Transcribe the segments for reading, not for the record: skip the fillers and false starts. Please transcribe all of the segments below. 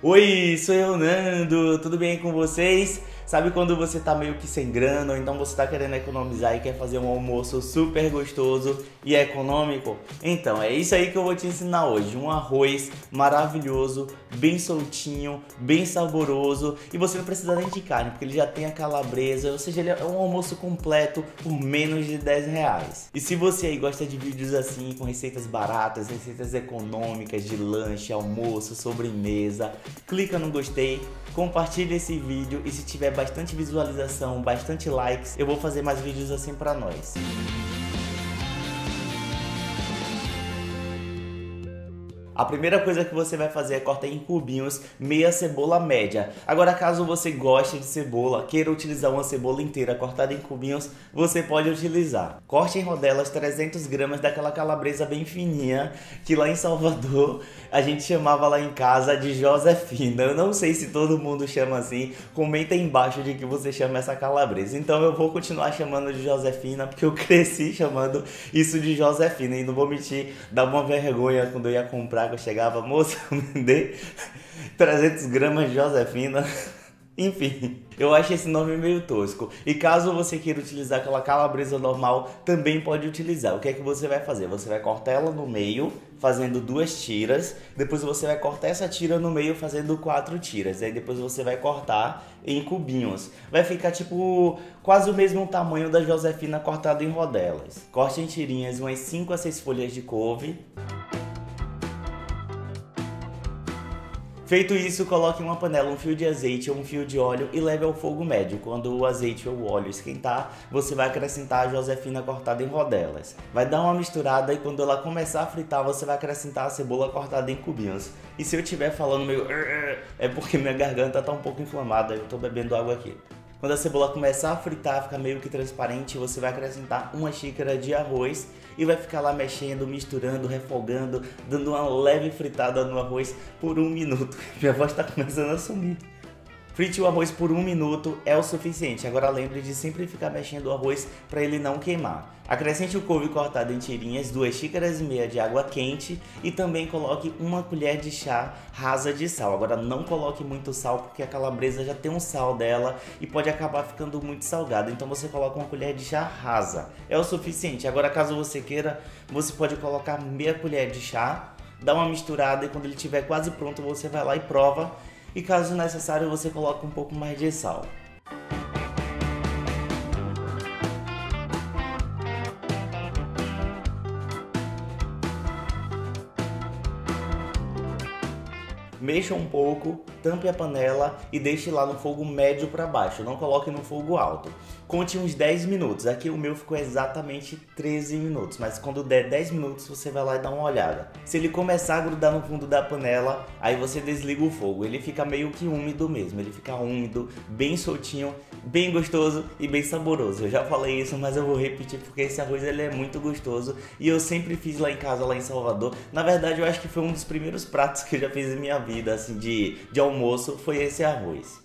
Oi, sou eu, Nando, tudo bem com vocês? Sabe quando você tá meio que sem grana ou então você tá querendo economizar e quer fazer um almoço super gostoso e econômico? Então, é isso aí que eu vou te ensinar hoje, um arroz maravilhoso, bem soltinho, bem saboroso e você não precisa nem de carne, porque ele já tem a calabresa, ou seja, ele é um almoço completo por menos de R$ 10. E se você aí gosta de vídeos assim, com receitas baratas, receitas econômicas de lanche, almoço, sobremesa, clica no gostei, compartilha esse vídeo e se tiver bastante visualização, bastante likes, eu vou fazer mais vídeos assim pra nós. A primeira coisa que você vai fazer é cortar em cubinhos meia cebola média. Agora, caso você goste de cebola, queira utilizar uma cebola inteira cortada em cubinhos, você pode utilizar. Corte em rodelas 300 gramas daquela calabresa bem fininha, que lá em Salvador a gente chamava lá em casa de Josefina. Eu não sei se todo mundo chama assim, comenta aí embaixo de que você chama essa calabresa. Então eu vou continuar chamando de Josefina, porque eu cresci chamando isso de Josefina. E não vou mentir, dá uma vergonha quando eu ia comprar, que eu chegava, moça, me dê 300 gramas de Josefina. Enfim, eu acho esse nome meio tosco. E caso você queira utilizar aquela calabresa normal, também pode utilizar. O que é que você vai fazer? Você vai cortar ela no meio, fazendo 2 tiras. Depois você vai cortar essa tira no meio, fazendo 4 tiras. Aí depois você vai cortar em cubinhos. Vai ficar tipo quase o mesmo tamanho da Josefina cortada em rodelas. Corte em tirinhas umas 5 a 6 folhas de couve. Feito isso, coloque em uma panela um fio de azeite ou um fio de óleo e leve ao fogo médio. Quando o azeite ou o óleo esquentar, você vai acrescentar a Josefina cortada em rodelas. Vai dar uma misturada e quando ela começar a fritar, você vai acrescentar a cebola cortada em cubinhos. E se eu estiver falando meio é porque minha garganta tá um pouco inflamada, eu tô bebendo água aqui. Quando a cebola começar a fritar, ficar meio que transparente, você vai acrescentar uma xícara de arroz e vai ficar lá mexendo, misturando, refogando, dando uma leve fritada no arroz por 1 minuto. Minha voz tá começando a sumir. Frite o arroz por 1 minuto é o suficiente. Agora lembre de sempre ficar mexendo o arroz para ele não queimar. Acrescente o couve cortado em tirinhas, 2 xícaras e meia de água quente e também coloque 1 colher de chá rasa de sal. Agora não coloque muito sal porque a calabresa já tem um sal dela e pode acabar ficando muito salgada. Então você coloca 1 colher de chá rasa. É o suficiente. Agora caso você queira, você pode colocar meia colher de chá, dá uma misturada e quando ele estiver quase pronto você vai lá e prova. E caso necessário você coloca um pouco mais de sal. Mexa um pouco, tampe a panela e deixe lá no fogo médio para baixo, não coloque no fogo alto. Conte uns 10 minutos, aqui o meu ficou exatamente 13 minutos, mas quando der 10 minutos você vai lá e dá uma olhada. Se ele começar a grudar no fundo da panela, aí você desliga o fogo, ele fica meio que úmido mesmo, ele fica úmido, bem soltinho, bem gostoso e bem saboroso. Eu já falei isso, mas eu vou repetir porque esse arroz ele é muito gostoso e eu sempre fiz lá em casa, lá em Salvador. Na verdade eu acho que foi um dos primeiros pratos que eu já fiz em minha vida, assim, de almoço, foi esse arroz.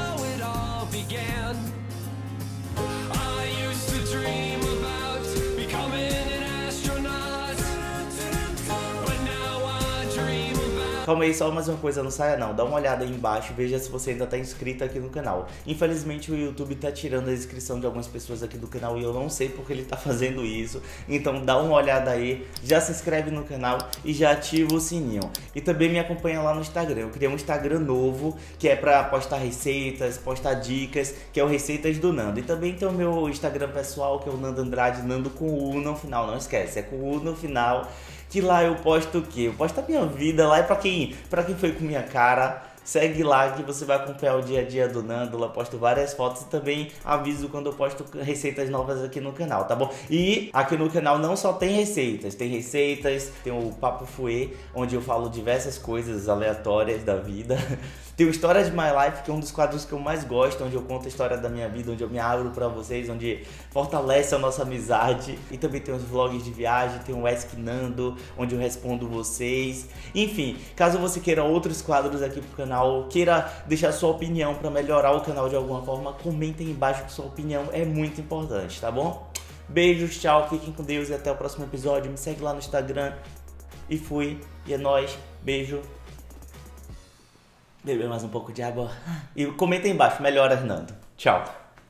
Calma aí, só mais uma coisa, não saia não, dá uma olhada aí embaixo, veja se você ainda tá inscrito aqui no canal. Infelizmente o YouTube tá tirando a inscrição de algumas pessoas aqui do canal e eu não sei porque ele tá fazendo isso. Então dá uma olhada aí, já se inscreve no canal e já ativa o sininho. E também me acompanha lá no Instagram, eu criei um Instagram novo que é pra postar receitas, postar dicas, que é o Receitas do Nando. E também tem o meu Instagram pessoal que é o Nando Andrade, Nando com U no final, não esquece, é com U no final. Que lá eu posto o quê? Eu posto a minha vida, lá é pra quem foi com minha cara. Segue lá que você vai acompanhar o dia a dia do Nando, lá posto várias fotos e também aviso quando eu posto receitas novas aqui no canal, tá bom? E aqui no canal não só tem receitas, tem o Papo Fouet, onde eu falo diversas coisas aleatórias da vida. Tem o História de My Life, que é um dos quadros que eu mais gosto, onde eu conto a história da minha vida, onde eu me abro pra vocês, onde fortalece a nossa amizade. E também tem os vlogs de viagem, tem o Ask Nando, onde eu respondo vocês. Enfim, caso você queira outros quadros aqui pro canal, queira deixar sua opinião pra melhorar o canal de alguma forma, comentem embaixo que sua opinião é muito importante, tá bom? Beijos, tchau, fiquem com Deus e até o próximo episódio. Me segue lá no Instagram. E fui, e é nóis, beijo. beber mais um pouco de água. E comenta aí embaixo, melhor, Hernando. Tchau.